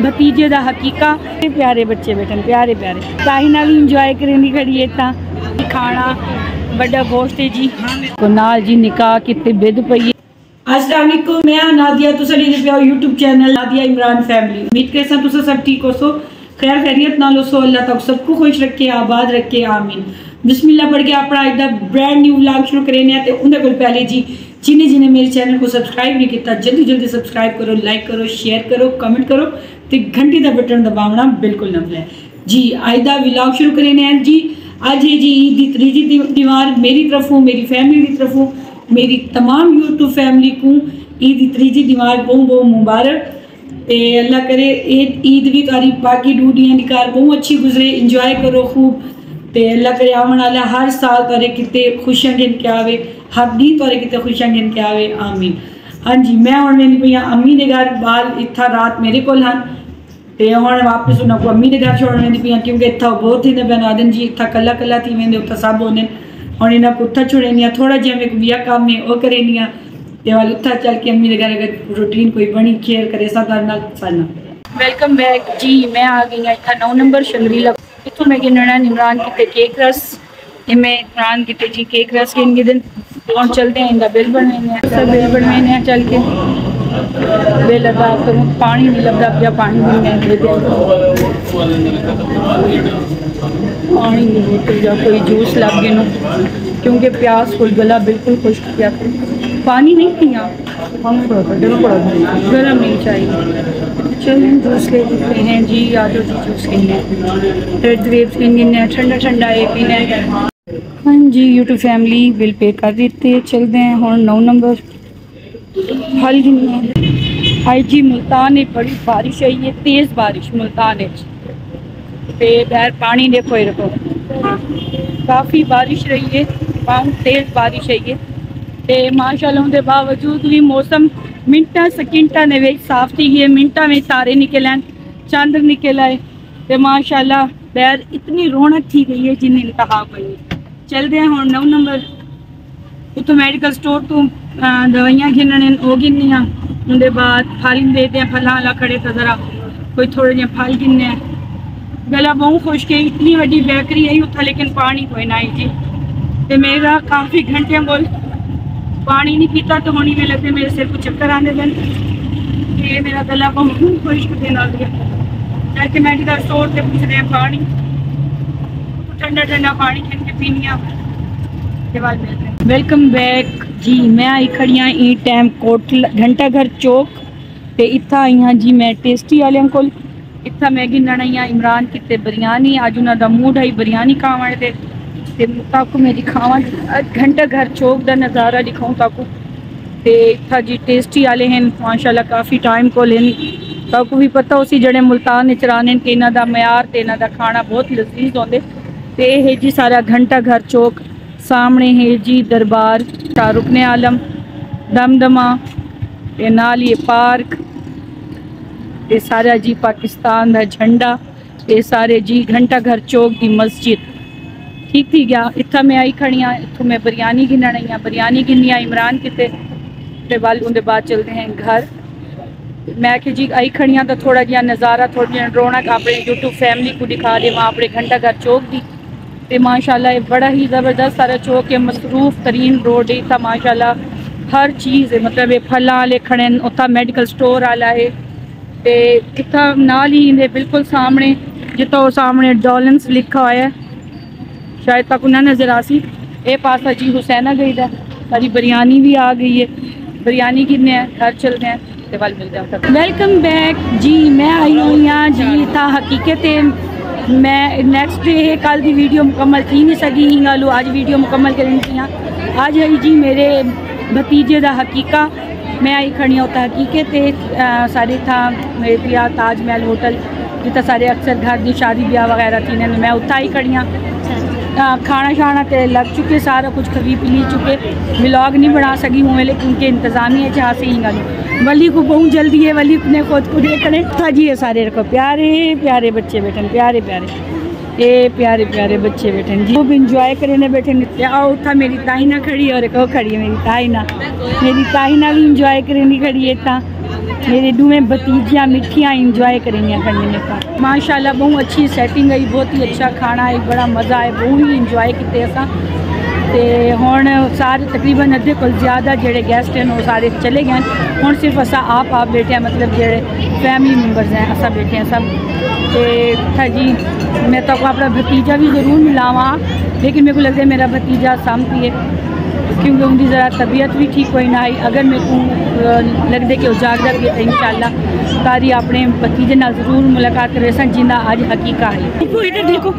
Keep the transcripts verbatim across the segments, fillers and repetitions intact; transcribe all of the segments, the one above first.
भतीजे दा हकीका प्यारे बच्चे बैठन प्यारे प्यारे ताही नाल इंजॉय करनी खड़ी है ता खाना बड़ा गोश्त है जी को नाल जी निकाह किते बिद पई। अस्सलाम वालेकुम, मैं नादिया तुसा दी पे YouTube channel Nadia Imran family. उम्मीद करसा तुसा सब ठीक हो सो खैर खैरियत नाल हो सो। अल्लाह तक सबको खुश रखे आबाद रखे आमीन। बिस्मिल्लाह पढ़ के अपना एक ब्रांड न्यू व्लॉग शुरू करेने ते उनदे कोल पहले जी जिन्हें जिन्हें मेरे चैनल को सब्सक्राइब नहीं किया जल्दी जल्दी सब्सक्राइब करो, लाइक करो, शेयर करो, कमेंट करो तो घंटी का बटन दबावना बिल्कुल ना भूलें जी। अज का व्लॉग शुरू करेने हैं जी। अज है जी ईद की त्रीजी दीवार मेरी तरफों मेरी फैमिली की तरफों मेरी तमाम यूट्यूब फैमिली को ईद की त्रीजी दीवार बहुत बहुत मुबारक। ते अल्लाह करे ईद भी तारी बाकी ड्यूटियां निकार बहुत अच्छी गुजरे, इंजॉय करो खूब। ते अल्लाह करे आवन वाला हर साल तारे किते खुशियां गिन के आवे, हर दी तारे किते खुशियां गिन के आवे आमीन। हाँ जी, मैं हुण वेंदी पई अम्मी दे घर, बाल इत्था रात मेरे कोल हन ते हुण वापस उन्हां को अम्मी दे घर छोड़न वेंदी पई क्योंकि इत्था बहुत थी बना दिन जी इत्था कल्ला कल्ला थी वेंदे उत्था सब होने हुण इन्हां को उत्था छुड़ेनियां थोड़ा जिहा मेरे बिया कम है वो करेनियां ते वाल उत्था चल के अम्मी दे घर अगर रूटीन कोई बनी शेयर करे सा तारे नाल साना। वेलकम बैक जी। मैं आ गई हां इत्था नौ नंबर शंगरीला इतों मैं गिनना इमरान किते केक रस मैं इमरान किते जी केक रस गिन गिन और चलते हैं इनका बिल बनवाने सब बिल बनवाने चल के बिल अदा करूँ। पानी नहीं लगता क्या पानी भी मैं दे दे पानी नहीं बोतल या कोई जूस लग गए क्योंकि प्यास फुल गला बिल्कुल खुश्क किया पानी नहीं पिया गर्म नहीं चाहिए। चलिए जूस ले लेते हैं जी। आज जी जूस लेंगे रेड ग्रेप्स लेंगे ठंडा ठंडा ये पीना है। हाँ जी यूट्यूब फैमिली बिल पे कर देते चलते हैं और नौ नंबर हल गिनने आई जी। मुल्तान है बड़ी बारिश आई है तेज़ बारिश मुल्तान है पे बैर पानी देखो ये रखो काफ़ी बारिश रही है बहुत तेज़ बारिश है ये ते माशाल्लाह के बावजूद भी मौसम मिनटा सकिंटा ने वे साफ थी गई मिनटा में तारे निकल आए चंद निकल आए ते माशाल्लाह बैर इतनी रौनक थी गई है जिन्हें इंतहा पई। चलते हैं हम नौ नंबर उतो मेडिकल स्टोर तो दवाइयाँ गिनने वो गिनिया उनके बाद फल देते हैं फल वाला खड़े तो जरा कोई थोड़े जे फल गिने गला बहुत खुश के इतनी बड़ी बेकरी आई उतना लेकिन पानी कोई ना आई जी ते मेरा काफ़ी घंटे बोल पानी नहीं पीता तो होनी में लगते मेरे सिर को चक्कर आने दिन ये मेरा गला बहुत खुश देना जाके मेडिकल स्टोर से पूछ रहे हैं पानी ठंडा ठंडा पानी गिन के पीनिया के बाद मिलते हैं। वेलकम बैक जी। मैं आई खड़ी हाँ ई टाइम कोट घंटा घर चौक ते इत्था आई हाँ जी मैं टेस्टी वाले को इत्था मैं गिनना आई हाँ इमरान किते बिरयानी अज उन्हों का मूड आई बिरयानी खावन ते ते ताकू मेरी खावा घंटा घर चौक का नज़ारा दिखाऊँ ताकू ते इत्था जी टेस्टी वाले हैं माशाल्लाह काफ़ी टाइम को लेन ताकू भी पता उसी जड़े मुल्तान चराने कि इन्हों का म्यार ते इन्हों का खाना बहुत लजीज होंगे ते है जी सारा घंटा घर चौक सामने है जी दरबार शाहरुखने आलम दमदमा ते नाल ये पार्क ते सारा जी पाकिस्तान का झंडा ते सारे जी घंटा घर चौक की मस्जिद ठीक थी गया। इतना मैं आई खड़ी हाँ इतों मैं बिरयानी गिनना आई हाँ बिरयानी गिनी आ इमरान किते वाल उनके बाद चलते हैं घर। मैं कि जी आई खड़ी हाँ तो थोड़ा जहा नज़ारा थोड़ी जी रौनक अपने यूट्यूब फैमिली को दिखा दे वहाँ अपने घंटा घर चौक की ते माशाल्लाह बड़ा ही ज़बरदस्त सारा चौक है मसरूफ तरीन रोड है इतना माशाल्लाह हर चीज़ है मतलब ये फल वाले खड़े उतना मेडिकल स्टोर वाला है ते इतना नाल ही इन्हें बिल्कुल सामने जितना वो सामने डॉलन्स लिखा हुआ है शायद तक उन्हें नजर आसी ये पासा जी हुसैना गई था सारी बिरयानी भी आ गई है बिरयानी किन्ने हैं घर चलते हैं ते वाल मिलते हैं। वेलकम बैक जी। मैं आई हुई हाँ जी था हकीकत है मैं नेक्स्ट डे है कल की वीडियो मुकम्मल थी नहीं सकी ही गालू आज वीडियो मुकम्मल करनी थी आज आई जी मेरे भतीजे का हकीका मैं आई खड़ी होता हकीकत सारे था मेरे पिया ताज महल होटल जितना सारे अक्सर घर की शादी ब्याह वगैरह थी मैं उत्था ही खड़ी हाँ खाना शाना तो लग चुके सारा कुछ खरी पी ली चुके व्लॉग नहीं बना सकी हूँ लेकिन उनके इंतजामिया जहाँ से ही गल वली को बहुत जल्दी है वली अपने खुद को देखने था जी ये सारे रखो प्यारे प्यारे बच्चे बैठे प्यारे प्यारे ये प्यारे प्यारे बच्चे बैठे जी खूब इंजॉय करने बैठे आओ उठा मेरी ताई ना खड़ी और एक खड़ी है मेरी ताई ना मेरी ताई ना भी इंजॉय करने खड़ी है इतना मेरे दो में भतीजियाँ मिठियाँ इंजॉय करेंगे करने का। माशाल्लाह बहुत अच्छी सेटिंग है, बहुत ही अच्छा खाना है, बड़ा मज़ा है, बहुत ही इंजॉय किते असा। तो हुण सारे तकरीबन अद्धे को ज़्यादा जेडे गेस्ट हैं वो सारे चले गए। हुण सिर्फ असा आप आप बैठे हैं, मतलब जेडे फैमिली मेम्बर्स हैं असा बैठे हैं सब। तो जी मैं तो अपना भतीजा भी ज़रूर मिलावा, लेकिन मेरे को लगता है मेरा भतीजा सामती है क्योंकि उनकी ज़रा तबीयत भी ठीक हुई ना आई। अगर मेरे को लगता कि वो जागदा भी है इंशाल्लाह तारी अपने भतीजे नाल ज़रूर मुलाकात करे सन जिंदा आज हकीका है। इधर देखो,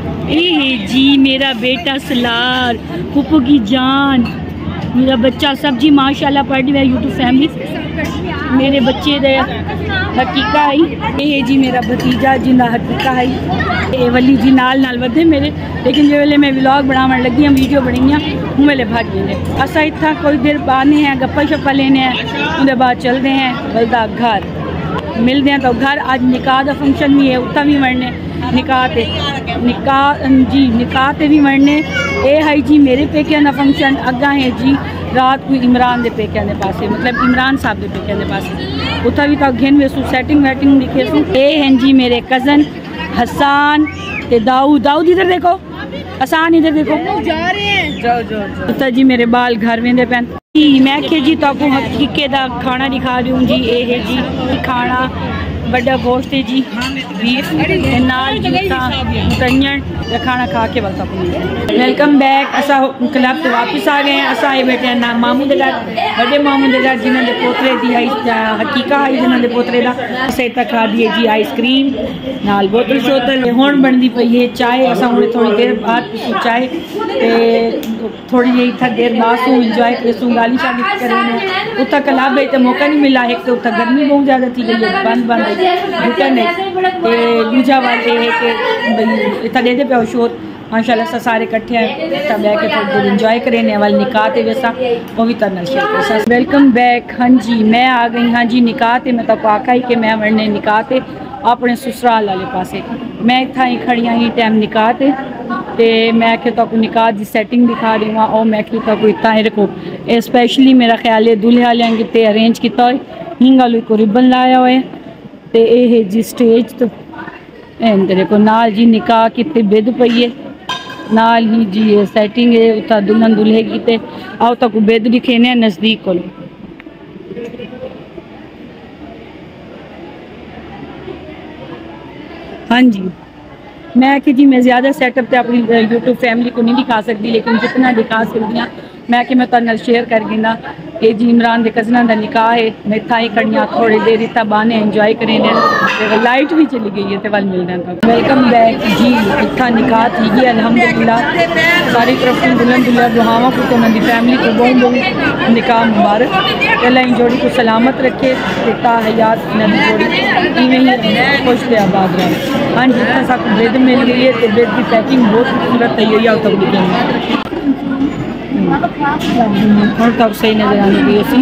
ए जी मेरा बेटा सलार, फुप्पू की जान, मेरा बच्चा सब्जी माशाल्लाह पढ़ रहा है। यूट्यूब फैमिली मेरे बच्चे दे हकीका है। ये जी मेरा भतीजा जिंदा हकीका है। ये वली जी नाल नाल वधे मेरे, लेकिन जो वेले मैं व्लॉग बनावन लगी हाँ वीडियो बनाइया हूँ वेले भाग गए। असा इतना कोई देर बाने हैं गप्पा शप्पा लेने हैं, उसके बाद चलते हैं बलदा घर मिलते हैं। तो घर आज निकाह का फंक्शन भी है, उत्ता भी मरने निकाह ते निकाह जी निकाह ते भी मरने। ये है जी मेरे पेकिया का फंक्शन, अग्गा है जी रात को इमरान के पेकिया के पास, मतलब इमरान साहब के पेकिया के पास उत्था भी तो घेन वेसू सेटिंग वैटिंग दिखे सू। ये हैं जी मेरे कज़न हसान ते दाऊद। दाऊद इधर देखो, हसान इधर देखो, जा रहे हैं जाओ जाओ उत्ता जी मेरे बाल घर वेंदे पैन। मैं के जी तो हकीके का खाना दिखा दूँ जी। ये है जी खाना बड़ा गोश्त है जी, बीफ नाल तंजन खाना खा के बस अपनी वेलकम बैक। असा क्लब तो वापस आ गए हैं। असा आए बैठे हैं ना मामू के घर, बड़े मामू के घर जिन्होंने पोतरे की हकीका है जिन्होंने पोतरे का। असें तक खा दिए जी आइसक्रीम नाल बोतल शोतल। हुण बनती पई है चाय, असा हुणे थोड़ी देर बाद पीसूं चाय ते थोड़ी जी इतना देर बाद सू इंजॉय करेसूँ गाली शाली करें। उत्था क्लब है तो मौका नहीं मिला, एक तो उत्था गर्मी बहुत ज़्यादा थी गई है, बंद बंद दुकान है। दूजा बात यह है कि इतना दे दे पे शोर माशाल्लाह सा सारे इकट्ठे हैं बह के थोड़ी देर इंजॉय करें। वाल निकाह ते वैसा वो भी तरना शेयर। Welcome back. हाँ जी मैं आ गई हाँ जी निकाह ते। मैं तो आखा ही कि मैं वरने निकाह ते अपने ससुराल वाले पासे। मैं इतना ही खड़ी ही टाइम निकाह ते ते मैं आखे तो निकाह की सैटिंग दिखा रही हूँ। और मैं आखी तो इतना ही रखो स्पैशली मेरा ख्याल है दूल्हे वाले कितने अरेंज किया हिंगा को रिबन लाया हुआ है। तो ये जी स्टेज तो देखो नाल जी निकाह कितने बिद पई है, नाल ही जी ये सैटिंग है उतना दुल्हन दुल्हे की। ते आओ तक बिद दिखेने नज़दीक को। हाँ जी मैं कि जी मैं ज़्यादा सेटअप तो अपनी यूट्यूब फैमिली को नहीं दिखा सकती, लेकिन जितना दिखा सकती हाँ मैं कि मैं तुम शेयर कर गिना। ये जी इमरान के कज़ना का निकाह है। मैं इतना ही करनी थोड़ी देर इतना बहाने इंजॉय करें। लाइट भी चली गई है तो वाल मिल रहा था। वेलकम बैक जी। इतना निकाह थी गई अल्हम्दुलिल्लाह सारी तरफ से दुल्हन दुल्हा दुआवां को तो उन्होंने फैमिली को बहुत बहुत निकाह मुबारक। अल्लाह इन जोड़ी को सलामत रखे, ता हयात नबी जोड़ी इवें ही खुश थे आबाद रहे। हाँ जी इतना सब बेद मिल गई है तो बेद की पैकिंग बहुत खूबसूरत तई हुई है। तक दिखेंगे और तब सही नजर आने की असी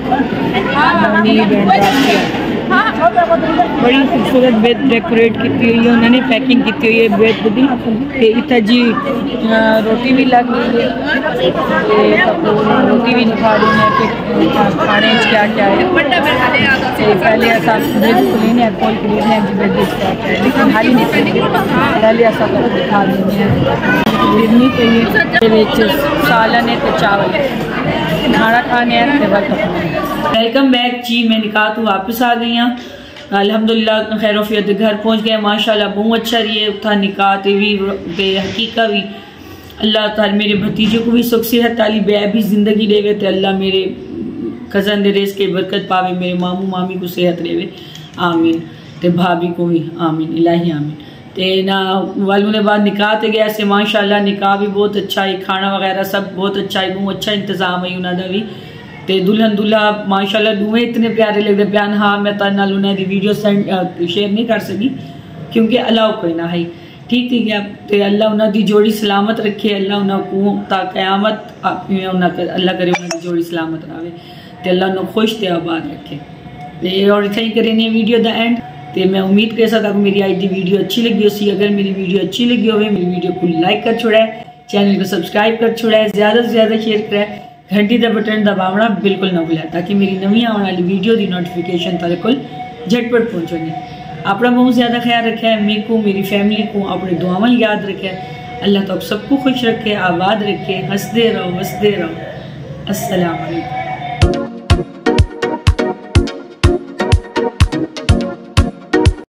बड़ी खूबसूरत बेद डेकोरेट की हुई है उन्होंने, पैकिंग की हुई है बेद की। इतना जी रोटी भी लग गई है, रोटी भी दिखा रही है कि खाने क्या क्या है। पहले ऐसा बेद खुलेने हैं खोल के लेने जी बेद क्या क्या है, लेकिन हाली नहीं पहले ऐसा दिखा देने हैं। बिरनी चाहिए सालन है तो चावल खाना खाने वेलकम बैक जी। मैं निकाह तो वापस आ गई हाँ अल्हम्दुलिल्लाह खैरोफियत घर पहुँच गए माशाल्लाह बहुत अच्छा रही है। उठा निकाह ते भी बे हकीका भी अल्लाह ताला मेरे भतीजे को भी सुख सेहत ताली बे भी ज़िंदगी देवे तो अल्लाह मेरे कज़न दे रेस के बरकत पावे, मेरे मामू मामी को सेहत देवे आमीन, तो भाभी को भी आमीन इलाही आमीन। तो ना वालों ने बाद निकाह ते गया से माशाल्लाह निकाह भी बहुत अच्छा है, खाना वगैरह सब बहुत अच्छा है, बहुत अच्छा इंतजाम है उन्होंने भी। तो दुल्हन दुल्हा माशाल्लाह दुए इतने प्यारे लगते प्यान। हाँ मैं तां नाल उन्होंने दी वीडियो सेंड शेयर नहीं कर सकी क्योंकि अलाउ कोई ना है ठीक ठीक है। तो अल्लाह उन्होंने जोड़ी सलामत रखे, अल्लाह उन्होंने ता क़यामत अल्लाह करे उन्होंने जोड़ी सलामत रहे, तो अल्लाह उन्होंने खुश ते आबाद रखे। और इतना ही करें वीडियो द एंड। तो मैं उम्मीद कर सकता हूँ मेरी आज की वीडियो अच्छी लगी हो। अगर मेरी वीडियो अच्छी लगी हो मेरी वीडियो को लाइक कर छोड़ा है, चैनल को सब्सक्राइब कर छोड़ा है, ज़्यादा से ज़्यादा शेयर करें। घंटी का बटन दबावना बिल्कुल ना भूलें ताकि मेरी नवी आने वाली वीडियो की नोटिफिकेशन तेरे को झटपट पहुँचनी। अपना बहुत ज़्यादा ख्याल रखे, मेरे को मेरी फैमिली को अपनी दुआवां याद रखे। अल्लाह तो सबको खुश रखे, आबाद रखे, हंसते रहो हंसते रहो। अस्सलाम वालेकुम।